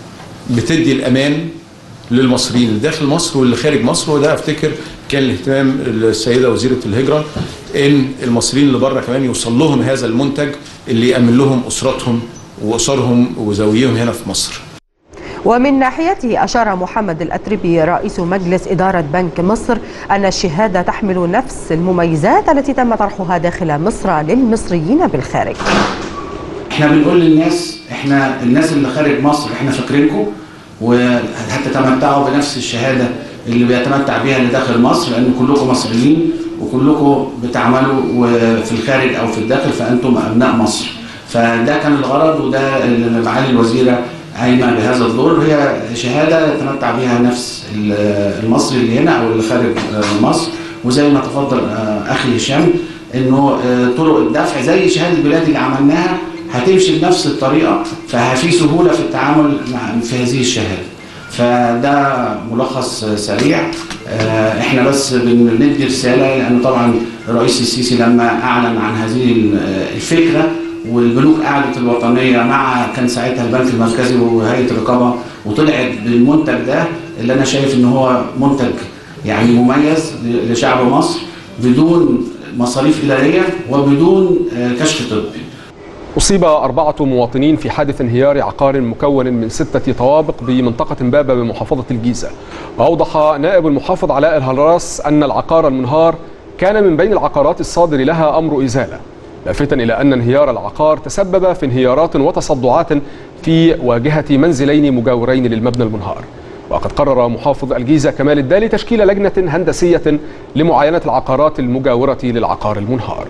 بتدي الأمان للمصريين اللي داخل مصر واللي خارج مصر. وده أفتكر كان الاهتمام السيدة وزيرة الهجرة، إن المصريين اللي بره كمان يوصل لهم هذا المنتج اللي يأمن لهم أسرتهم وأسرهم وزويهم هنا في مصر. ومن ناحيته أشار محمد الأتربي رئيس مجلس إدارة بنك مصر أن الشهادة تحمل نفس المميزات التي تم طرحها داخل مصر للمصريين بالخارج. احنا بنقول للناس، احنا الناس اللي خارج مصر احنا فاكرينكم وهتتمتعوا بنفس الشهادة اللي بيتمتع بها اللي داخل مصر، لأن كلكم مصريين وكلكم بتعملوا في الخارج أو في الداخل، فأنتم أبناء مصر. فده كان الغرض، وده اللي معالي الوزيرة قايمة بهذا الدور. هي شهادة يتمتع بها نفس المصري اللي هنا أو اللي خارج مصر. وزي ما تفضل أخي هشام إنه طرق الدفع زي شهادة البلاد اللي عملناها هتمشي بنفس الطريقة، ففي سهولة في التعامل في هذه الشهادة. فده ملخص سريع. احنا بس بندي رسالة، لأنه طبعا الرئيس السيسي لما أعلن عن هذه الفكرة والبنوك أعلنت الوطنية مع كان ساعتها البنك المركزي وهيئة الرقابة، وطلعت بالمنتج ده اللي أنا شايف إن هو منتج يعني مميز لشعب مصر بدون مصاريف إدارية وبدون كشف طبي. أصيب 4 مواطنين في حادث انهيار عقار مكون من 6 طوابق بمنطقة إمبابة بمحافظة الجيزة. وأوضح نائب المحافظ علاء الهراس أن العقار المنهار كان من بين العقارات الصادر لها أمر إزالة، لافتا إلى أن انهيار العقار تسبب في انهيارات وتصدعات في واجهة منزلين مجاورين للمبنى المنهار. وقد قرر محافظ الجيزة كمال الدالي تشكيل لجنة هندسية لمعاينة العقارات المجاورة للعقار المنهار.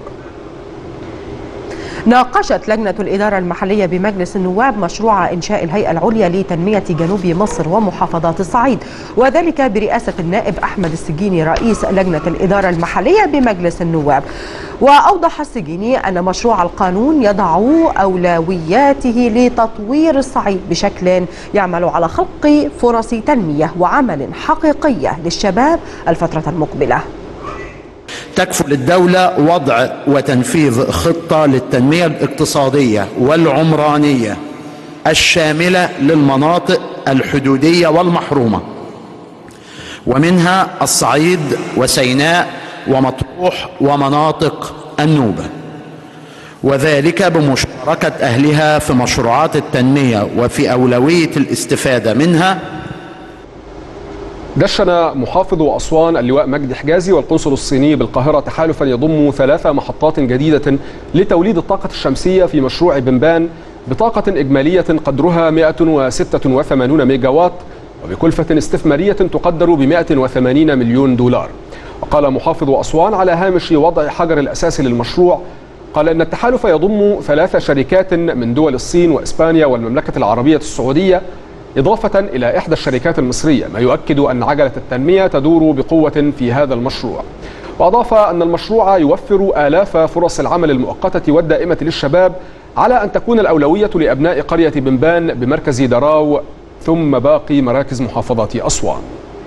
ناقشت لجنة الإدارة المحلية بمجلس النواب مشروع إنشاء الهيئة العليا لتنمية جنوب مصر ومحافظات الصعيد، وذلك برئاسة النائب أحمد السجيني رئيس لجنة الإدارة المحلية بمجلس النواب. وأوضح السجيني أن مشروع القانون يضع أولوياته لتطوير الصعيد بشكل يعمل على خلق فرص تنمية وعمل حقيقية للشباب الفترة المقبلة. تكفل الدولة وضع وتنفيذ خطة للتنمية الاقتصادية والعمرانية الشاملة للمناطق الحدودية والمحرومة، ومنها الصعيد وسيناء ومطروح ومناطق النوبة، وذلك بمشاركة أهلها في مشروعات التنمية وفي أولوية الاستفادة منها. دشن محافظ أسوان اللواء مجدي حجازي والقنصل الصيني بالقاهرة تحالفا يضم 3 محطات جديدة لتوليد الطاقة الشمسية في مشروع بنبان بطاقة إجمالية قدرها 186 ميجا وات وبكلفة استثمارية تقدر ب 180 مليون دولار. وقال محافظ أسوان على هامش وضع حجر الأساس للمشروع، قال إن التحالف يضم 3 شركات من دول الصين وإسبانيا والمملكة العربية السعودية، إضافة إلى إحدى الشركات المصرية، ما يؤكد أن عجلة التنمية تدور بقوة في هذا المشروع. وأضاف أن المشروع يوفر آلاف فرص العمل المؤقتة والدائمة للشباب، على أن تكون الأولوية لأبناء قرية بنبان بمركز دراو ثم باقي مراكز محافظة أسوان.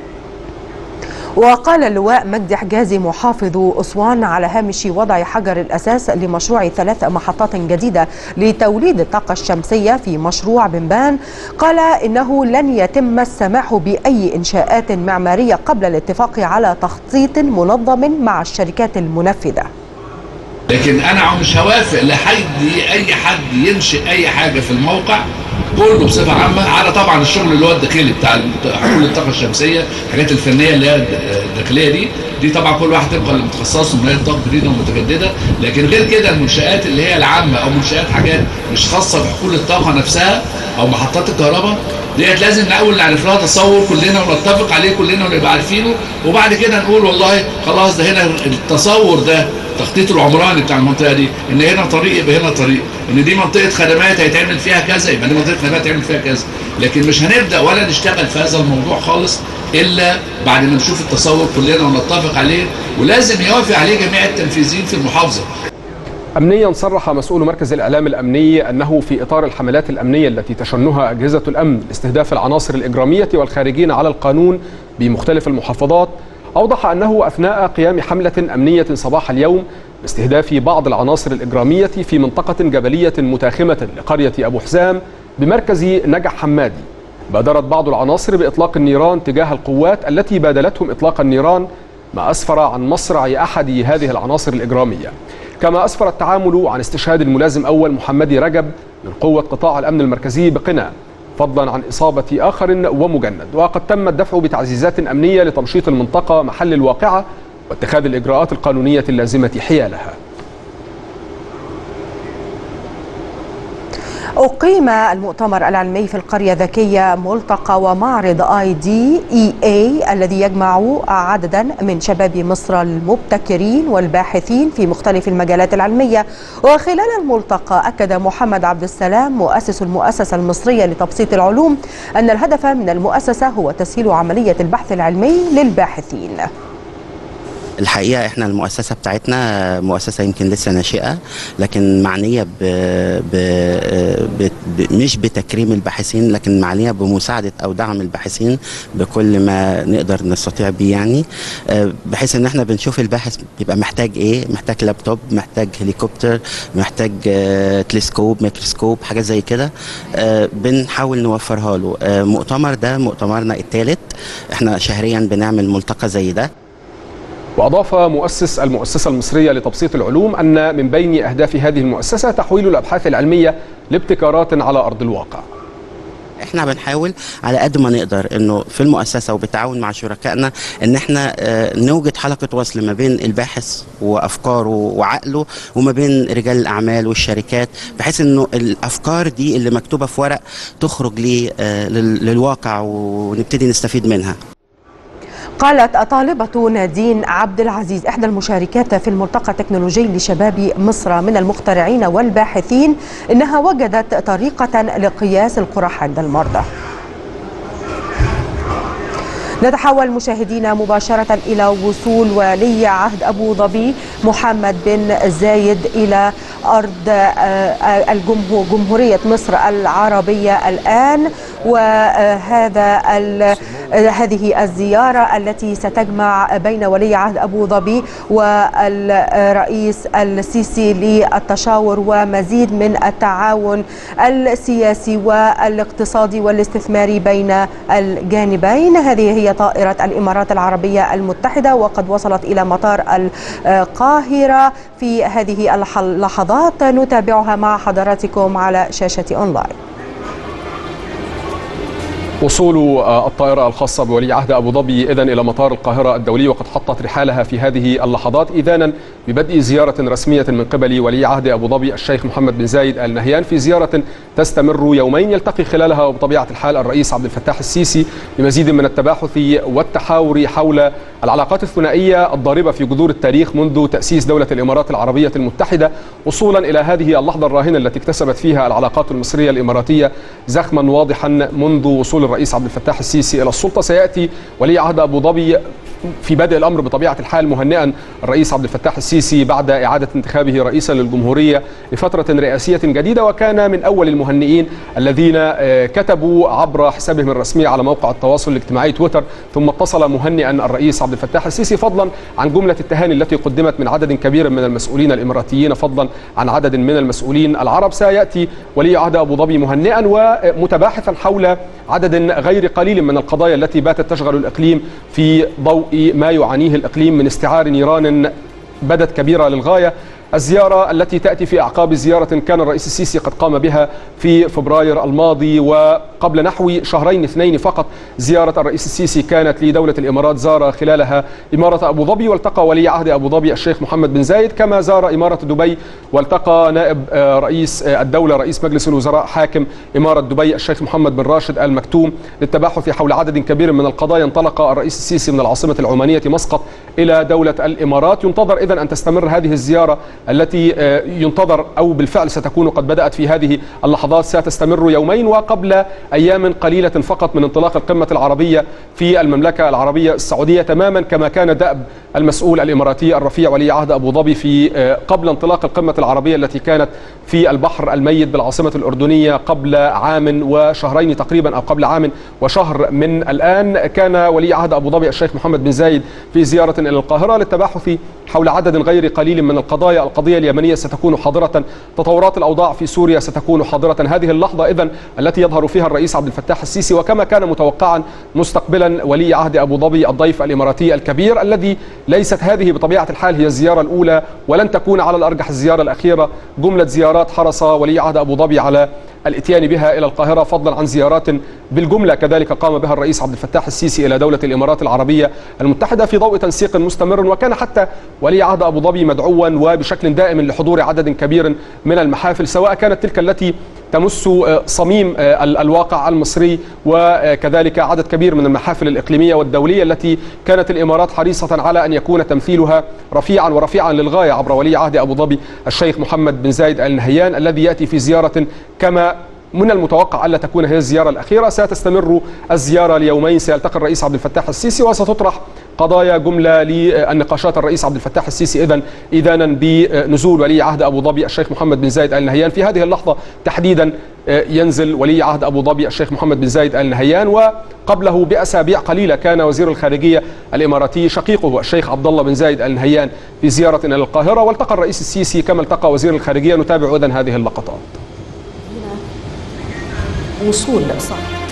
وقال اللواء مجدي حجازي محافظ أسوان على هامش وضع حجر الأساس لمشروع 3 محطات جديدة لتوليد الطاقة الشمسية في مشروع بنبان، قال إنه لن يتم السماح بأي إنشاءات معمارية قبل الاتفاق على تخطيط منظم مع الشركات المنفذة. لكن أنا مش هوافق أي حد ينشئ أي حاجة في الموقع كله بصفة عامة، على طبعا الشغل اللي هو الداخلي بتاع حلول الطاقة الشمسية، الحاجات الفنية اللي هي الداخلية دي طبعا كل واحد طبقا لمتخصصه من الطاقة الجديدة ومتجددة. لكن غير كده المنشآت اللي هي العامة أو منشآت حاجات مش خاصة بحقول الطاقة نفسها أو محطات الكهرباء ديت لازم الأول نعرف لها تصور كلنا ونتفق عليه كلنا ونبقى عارفينه، وبعد كده نقول والله خلاص ده هنا التصور ده التخطيط العمراني بتاع المنطقه دي، ان هنا طريق يبقى هنا طريق، ان دي منطقه خدمات هيتعمل فيها كذا يبقى دي منطقه خدمات هيتعمل فيها كذا. لكن مش هنبدا ولا نشتغل في هذا الموضوع خالص الا بعد ما نشوف التصور كلنا ونتفق عليه، ولازم يوافق عليه جميع التنفيذيين في المحافظه. أمنيا صرح مسؤول مركز الإعلام الأمني أنه في إطار الحملات الأمنية التي تشنها أجهزة الأمن لاستهداف العناصر الإجرامية والخارجين على القانون بمختلف المحافظات، أوضح أنه أثناء قيام حملة أمنية صباح اليوم باستهداف بعض العناصر الإجرامية في منطقة جبلية متاخمة لقرية أبو حزام بمركز نجع حمادي، بادرت بعض العناصر بإطلاق النيران تجاه القوات التي بادلتهم إطلاق النيران، ما أسفر عن مصرع أحد هذه العناصر الإجرامية. كما أسفر التعامل عن استشهاد الملازم أول محمدي رجب من قوة قطاع الأمن المركزي بقنا، فضلا عن إصابة آخر ومجند. وقد تم الدفع بتعزيزات أمنية لتمشيط المنطقة محل الواقعة واتخاذ الإجراءات القانونية اللازمة حيالها. أقيم المؤتمر العلمي في القرية الذكية ملتقى ومعرض IDEA الذي يجمع عددا من شباب مصر المبتكرين والباحثين في مختلف المجالات العلمية. وخلال الملتقى أكد محمد عبد السلام مؤسس المؤسسة المصرية لتبسيط العلوم أن الهدف من المؤسسة هو تسهيل عملية البحث العلمي للباحثين. الحقيقة احنا المؤسسة بتاعتنا مؤسسة يمكن لسه ناشئة، لكن معنية مش بتكريم الباحثين، لكن معنية بمساعدة او دعم الباحثين بكل ما نقدر نستطيع بيه، يعني بحيث ان احنا بنشوف الباحث بيبقى محتاج ايه، محتاج لابتوب، محتاج هليكوبتر، محتاج تلسكوب، ميكروسكوب، حاجات زي كده بنحاول نوفرها له. مؤتمر ده مؤتمرنا الثالث، احنا شهريا بنعمل ملتقى زي ده. وأضاف مؤسس المؤسسة المصرية لتبسيط العلوم أن من بين أهداف هذه المؤسسة تحويل الأبحاث العلمية لابتكارات على أرض الواقع. احنا بنحاول على قد ما نقدر انه في المؤسسة وبالتعاون مع شركائنا ان احنا نوجد حلقة وصل ما بين الباحث وافكاره وعقله وما بين رجال الاعمال والشركات، بحيث انه الافكار دي اللي مكتوبة في ورق تخرج للواقع ونبتدي نستفيد منها. قالت طالبة نادين عبد العزيز إحدى المشاركات في الملتقى التكنولوجي لشباب مصر من المخترعين والباحثين إنها وجدت طريقة لقياس القرح عند المرضى. نتحول مشاهدينا مباشرة إلى وصول ولي عهد أبو ظبي محمد بن زايد إلى أرض جمهورية مصر العربية الآن، هذه الزيارة التي ستجمع بين ولي عهد أبو ظبي والرئيس السيسي للتشاور ومزيد من التعاون السياسي والاقتصادي والاستثماري بين الجانبين. هذه هي طائرة الإمارات العربية المتحدة وقد وصلت إلى مطار القاهرة في هذه اللحظات، نتابعها مع حضراتكم على شاشة أونلاين. وصول الطائرة الخاصة بولي عهد أبو ظبي إذن إلى مطار القاهرة الدولي، وقد حطت رحالها في هذه اللحظات إذانا ببدء زيارة رسمية من قبل ولي عهد أبو ظبي الشيخ محمد بن زايد آل نهيان، في زيارة تستمر يومين يلتقي خلالها وبطبيعة الحال الرئيس عبد الفتاح السيسي لمزيد من التباحث والتحاور حول العلاقات الثنائية الضاربة في جذور التاريخ منذ تأسيس دولة الإمارات العربية المتحدة، وصولا إلى هذه اللحظة الراهنة التي اكتسبت فيها العلاقات المصرية الإماراتية زخما واضحا منذ وصول الرئيس عبد الفتاح السيسي إلى السلطة. سيأتي ولي عهد أبو ظبي في بدء الأمر بطبيعة الحال مهنئا الرئيس عبد الفتاح السيسي بعد إعادة انتخابه رئيسا للجمهورية لفترة رئاسية جديدة، وكان من أول المهنئين الذين كتبوا عبر حسابهم الرسمي على موقع التواصل الاجتماعي تويتر، ثم اتصل مهنئا الرئيس عبد الفتاح السيسي، فضلا عن جملة التهاني التي قدمت من عدد كبير من المسؤولين الإماراتيين، فضلا عن عدد من المسؤولين العرب. سيأتي ولي عهد أبو ظبي مهنئا ومتباحثا حول عدد غير قليل من القضايا التي باتت تشغل الإقليم في ضوء ما يعانيه الإقليم من استعار نيران بدت كبيرة للغاية. الزيارة التي تأتي في أعقاب زيارة كان الرئيس السيسي قد قام بها في فبراير الماضي، وقبل نحو شهرين اثنين فقط زيارة الرئيس السيسي كانت لدولة الإمارات، زار خلالها إمارة أبو ظبي والتقى ولي عهد أبو ظبي الشيخ محمد بن زايد، كما زار إمارة دبي والتقى نائب رئيس الدولة رئيس مجلس الوزراء حاكم إمارة دبي الشيخ محمد بن راشد آل مكتوم للتباحث حول عدد كبير من القضايا. انطلق الرئيس السيسي من العاصمة العمانية مسقط إلى دولة الإمارات. ينتظر إذن أن تستمر هذه الزيارة التي ينتظر أو بالفعل ستكون قد بدأت في هذه اللحظات، ستستمر يومين، وقبل أيام قليلة فقط من انطلاق القمة العربية في المملكة العربية السعودية، تماما كما كان دأب المسؤول الإماراتي الرفيع ولي عهد أبو ظبي في قبل انطلاق القمة العربية التي كانت في البحر الميت بالعاصمة الأردنية قبل عام وشهرين تقريبا، أو قبل عام وشهر من الآن. كان ولي عهد أبو ظبي الشيخ محمد بن زايد في زيارة إلى القاهرة للتباحث حول عدد غير قليل من القضايا. القضية اليمنية ستكون حاضرة، تطورات الأوضاع في سوريا ستكون حاضرة. هذه اللحظة إذن التي يظهر فيها الرئيس عبد الفتاح السيسي وكما كان متوقعا مستقبلا ولي عهد أبو ظبي الضيف الإماراتي الكبير، الذي ليست هذه بطبيعة الحال هي الزيارة الأولى ولن تكون على الأرجح الزيارة الأخيرة. جملة زيارات حرص ولي عهد أبو ظبي على الاتيان بها إلى القاهرة، فضلا عن زيارات بالجملة كذلك قام بها الرئيس عبد الفتاح السيسي إلى دولة الإمارات العربية المتحدة في ضوء تنسيق مستمر. وكان حتى ولي عهد أبو ظبي مدعوا وبشكل دائم لحضور عدد كبير من المحافل، سواء كانت تلك التي تمس صميم الواقع المصري وكذلك عدد كبير من المحافل الإقليمية والدولية التي كانت الإمارات حريصة على أن يكون تمثيلها رفيعا ورفيعا للغاية عبر ولي عهد أبو ظبي الشيخ محمد بن زايد آل نهيان، الذي يأتي في زيارة كما من المتوقع ألا تكون هي الزيارة الأخيرة. ستستمر الزيارة ليومين، سيلتقي الرئيس عبد الفتاح السيسي وستطرح قضايا جملة للنقاشات الرئيس عبد الفتاح السيسي إذن إذانا بنزول ولي عهد أبو ظبي الشيخ محمد بن زايد آل نهيان. في هذه اللحظة تحديدا ينزل ولي عهد أبو ظبي الشيخ محمد بن زايد آل نهيان، وقبله بأسابيع قليلة كان وزير الخارجية الإماراتي شقيقه الشيخ عبد الله بن زايد آل نهيان في زيارة إلى القاهرة، والتقى الرئيس السيسي كما التقى وزير الخارجية. نتابع إذن هذه اللقطات. وصول صح.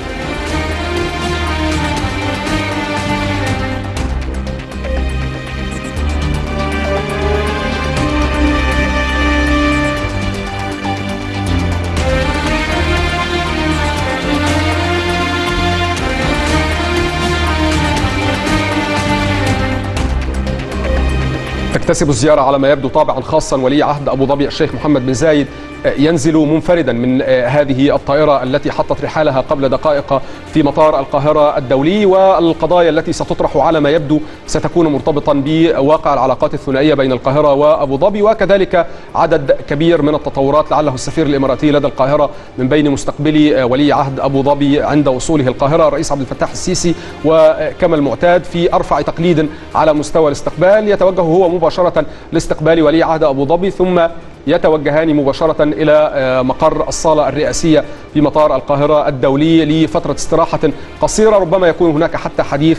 تكتسب الزيارة على ما يبدو طابعا خاصا. ولي عهد أبو ظبي الشيخ محمد بن زايد ينزل منفردا من هذه الطائرة التي حطت رحالها قبل دقائق في مطار القاهرة الدولي، والقضايا التي ستطرح على ما يبدو ستكون مرتبطا بواقع العلاقات الثنائية بين القاهرة وأبو ظبي، وكذلك عدد كبير من التطورات لعله السفير الإماراتي لدى القاهرة من بين مستقبلي ولي عهد أبو ظبي عند وصوله القاهرة الرئيس عبد الفتاح السيسي. وكما المعتاد في أرفع تقليد على مستوى الاستقبال يتوجه هو مباشرة لاستقبال ولي عهد أبو ظبي، ثم يتوجهان مباشرة إلى مقر الصالة الرئاسية في مطار القاهرة الدولي لفترة استراحة قصيرة. ربما يكون هناك حتى حديث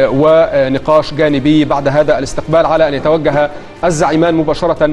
ونقاش جانبي بعد هذا الاستقبال، على أن يتوجه الزعيمان مباشرة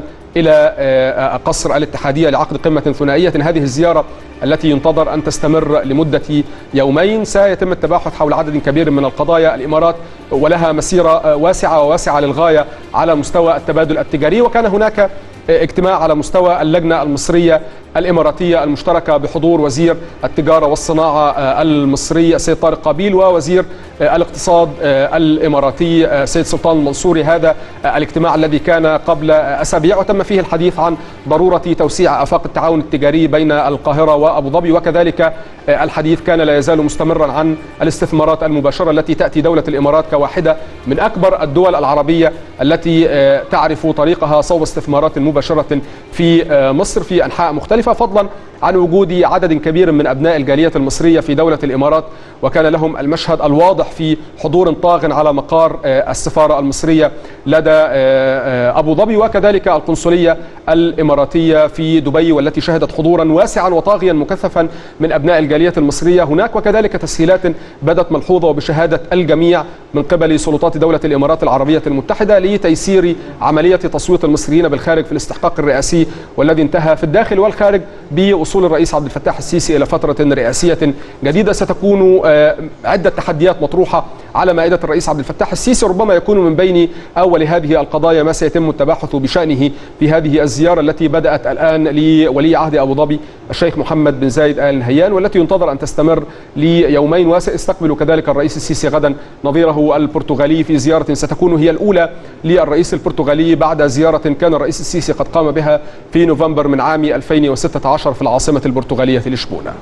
إلى قصر الاتحادية لعقد قمة ثنائية. هذه الزيارة التي ينتظر أن تستمر لمدة يومين سيتم التباحث حول عدد كبير من القضايا. الإمارات ولها مسيرة واسعة للغاية على مستوى التبادل التجاري، وكان هناك اجتماع على مستوى اللجنة المصرية الإماراتية المشتركة بحضور وزير التجارة والصناعة المصري السيد طارق قابيل ووزير الاقتصاد الإماراتي سيد سلطان المنصوري. هذا الاجتماع الذي كان قبل أسابيع وتم فيه الحديث عن ضرورة توسيع آفاق التعاون التجاري بين القاهرة وأبو ظبي، وكذلك الحديث كان لا يزال مستمرا عن الاستثمارات المباشرة التي تأتي دولة الإمارات كواحدة من أكبر الدول العربية التي تعرف طريقها صوب استثمارات مباشرة في مصر في أنحاء مختلفة، فضلا عن وجود عدد كبير من أبناء الجالية المصرية في دولة الإمارات، وكان لهم المشهد الواضح في حضور طاغ على مقار السفارة المصرية لدى أبو ظبي، وكذلك القنصلية الإماراتية في دبي والتي شهدت حضورا واسعا وطاغيا مكثفا من أبناء الجالية المصرية هناك، وكذلك تسهيلات بدت ملحوظة وبشهادة الجميع من قبل سلطات دولة الإمارات العربية المتحدة لتيسير عملية تصويت المصريين بالخارج في الاستحقاق الرئاسي، والذي انتهى في الداخل والخارج بوصول الرئيس عبد الفتاح السيسي إلى فترة رئاسية جديدة. ستكون عدة تحديات مطروحة على مائدة الرئيس عبد الفتاح السيسي، ربما يكون من بين أول هذه القضايا ما سيتم التباحث بشأنه في هذه الزيارة التي بدأت الآن لولي عهد أبو ظبي الشيخ محمد بن زايد آل نهيان، والتي ينتظر أن تستمر ليومين، وسيستقبل كذلك الرئيس السيسي غدا نظيره البرتغالي في زيارة ستكون هي الأولى للرئيس البرتغالي بعد زيارة كان الرئيس السيسي قد قام بها في نوفمبر من عام 2016 في العاصمة البرتغالية لشبونة.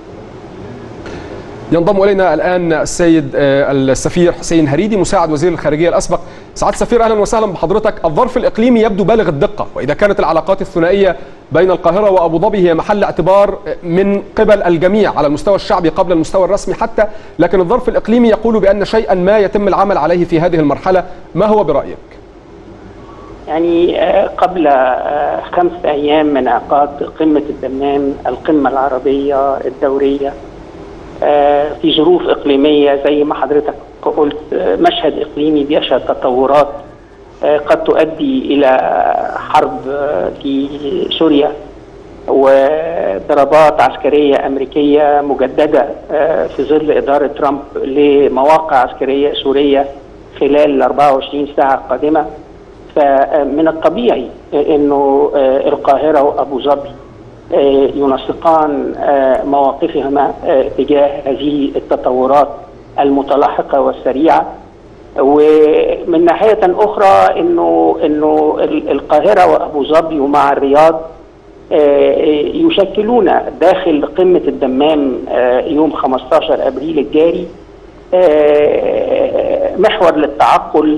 ينضم إلينا الآن السيد السفير حسين هريدي مساعد وزير الخارجية الأسبق. سعادة السفير أهلا وسهلا بحضرتك. الظرف الإقليمي يبدو بالغ الدقة، وإذا كانت العلاقات الثنائية بين القاهرة وأبو ظبي هي محل اعتبار من قبل الجميع على المستوى الشعبي قبل المستوى الرسمي حتى، لكن الظرف الإقليمي يقول بأن شيئا ما يتم العمل عليه في هذه المرحلة، ما هو برأيك؟ يعني قبل 5 أيام من عقد قمة الدمام القمة العربية الدورية في ظروف إقليمية زي ما حضرتك قلت، مشهد إقليمي بيشهد تطورات قد تؤدي إلى حرب في سوريا وضربات عسكرية أمريكية مجددة في ظل إدارة ترامب لمواقع عسكرية سورية خلال 24 ساعة قادمة. فمن الطبيعي أنه القاهرة وأبو ظبي ينسقان مواقفهما تجاه هذه التطورات المتلاحقة والسريعة. ومن ناحية أخرى أنه القاهرة وأبو ظبي ومع الرياض يشكلون داخل قمة الدمام يوم 15 أبريل الجاري محور للتعقل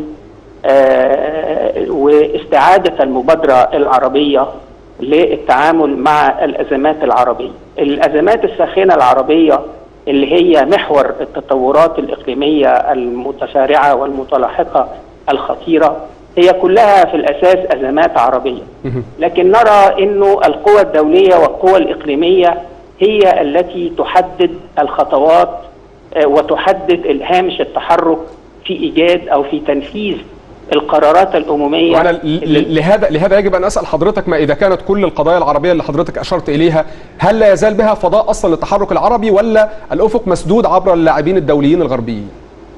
واستعادة المبادرة العربية للتعامل مع الأزمات العربية. الأزمات الساخنة العربية اللي هي محور التطورات الإقليمية المتسارعة والمتلاحقة الخطيرة هي كلها في الأساس أزمات عربية، لكن نرى أنه القوى الدولية والقوى الإقليمية هي التي تحدد الخطوات وتحدد الهامش التحرك في إيجاد أو في تنفيذ القرارات الأممية. وأنا لهذا يجب أن أسأل حضرتك، ما إذا كانت كل القضايا العربية اللي حضرتك أشرت إليها هل لا يزال بها فضاء أصلا للتحرك العربي، ولا الأفق مسدود عبر اللاعبين الدوليين الغربيين؟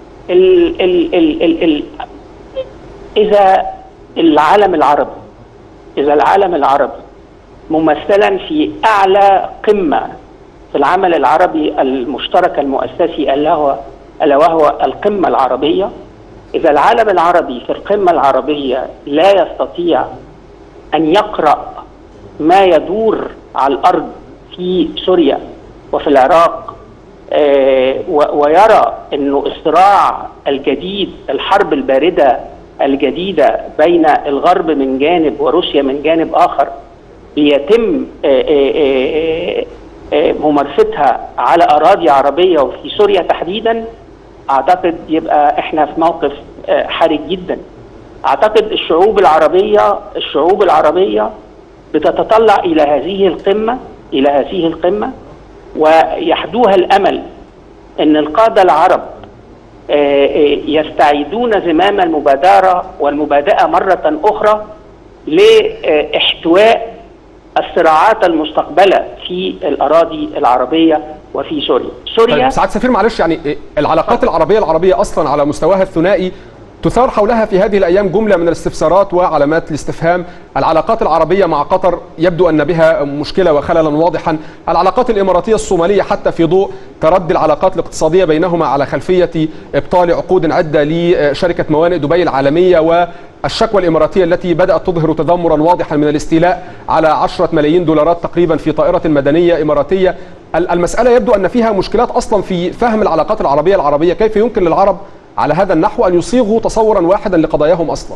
إذا العالم العربي ممثلا في أعلى قمة في العمل العربي المشترك المؤسسي ألا وهو القمة العربية، إذا العالم العربي في القمة العربية لا يستطيع أن يقرأ ما يدور على الأرض في سوريا وفي العراق ويرى أنه الصراع الجديد، الحرب الباردة الجديدة بين الغرب من جانب وروسيا من جانب آخر بيتم ممارستها على أراضي عربية وفي سوريا تحديدا، أعتقد يبقى إحنا في موقف حرج جدا. أعتقد الشعوب العربية بتتطلع إلى هذه القمة ويحدوها الأمل أن القادة العرب يستعيدون زمام المبادرة والمبادئة مرة أخرى لاحتواء الصراعات المستقبلة في الأراضي العربية وفي سوريا. طيب سعادة السفير، معلش، يعني العلاقات العربية أصلا على مستواها الثنائي تثار حولها في هذه الأيام جملة من الاستفسارات وعلامات الاستفهام. العلاقات العربية مع قطر يبدو أن بها مشكلة وخللا واضحا. العلاقات الإماراتية الصومالية حتى في ضوء تردي العلاقات الاقتصادية بينهما على خلفية إبطال عقود عدة لشركة موانئ دبي العالمية، والشكوى الإماراتية التي بدأت تظهر تذمرا واضحا من الاستيلاء على 10 ملايين دولارات تقريبا في طائرة مدنية إماراتية. المسألة يبدو أن فيها مشكلات أصلا في فهم العلاقات العربية. كيف يمكن للعرب على هذا النحو أن يصيغوا تصورا واحدا لقضاياهم أصلا؟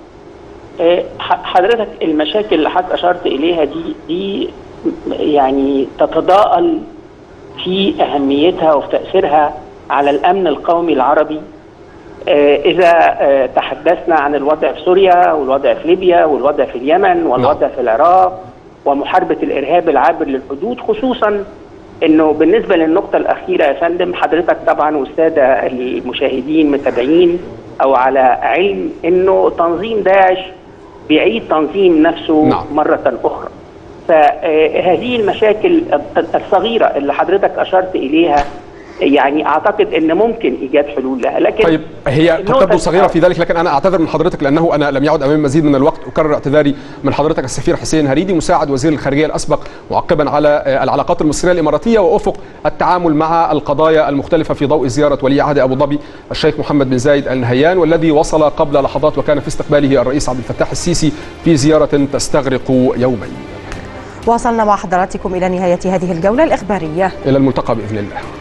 حضرتك المشاكل اللي حضرتك أشرت إليها دي يعني تتضاءل في أهميتها وفي تأثيرها على الأمن القومي العربي. إذا تحدثنا عن الوضع في سوريا والوضع في ليبيا والوضع في اليمن والوضع في العراق ومحاربة الإرهاب العابر للحدود، خصوصا انه بالنسبه للنقطه الاخيره يا فندم، حضرتك طبعا والساده المشاهدين متابعين او على علم انه تنظيم داعش بيعيد تنظيم نفسه مره اخرى. فهذه المشاكل الصغيره اللي حضرتك اشرت اليها يعني اعتقد ان ممكن ايجاد حلول لها. لكن طيب هي تبدو صغيره في ذلك، لكن انا اعتذر من حضرتك لانه انا لم يعد امامي مزيد من الوقت. اكرر اعتذاري من حضرتك السفير حسين هريدي مساعد وزير الخارجيه الاسبق معقبا على العلاقات المصريه الاماراتيه وافق التعامل مع القضايا المختلفه في ضوء زياره ولي عهد ابو ظبي الشيخ محمد بن زايد ال نهيان، والذي وصل قبل لحظات وكان في استقباله الرئيس عبد الفتاح السيسي في زياره تستغرق يومين. وصلنا مع حضراتكم الى نهايه هذه الجوله الاخباريه. الى الملتقى باذن الله.